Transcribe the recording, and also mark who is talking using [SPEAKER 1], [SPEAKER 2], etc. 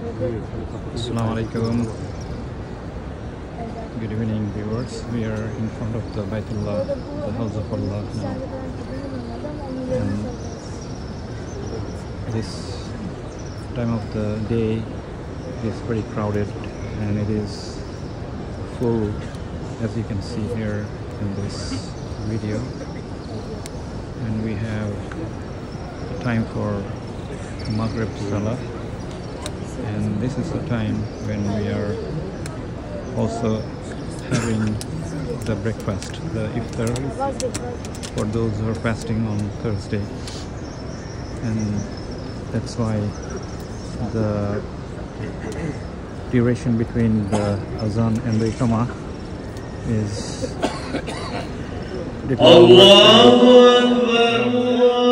[SPEAKER 1] Assalamu alaikum. Good evening, viewers. We are in front of the Baitullah, the house of Allah now. And this time of the day is pretty crowded and it is full, as you can see here in this video. And we have time for Maghrib Salah, and this is the time when we are also having the breakfast, the iftar, for those who are fasting on Thursday. And that's why the duration between the azan and the iqamah is
[SPEAKER 2] Allahu Akbar.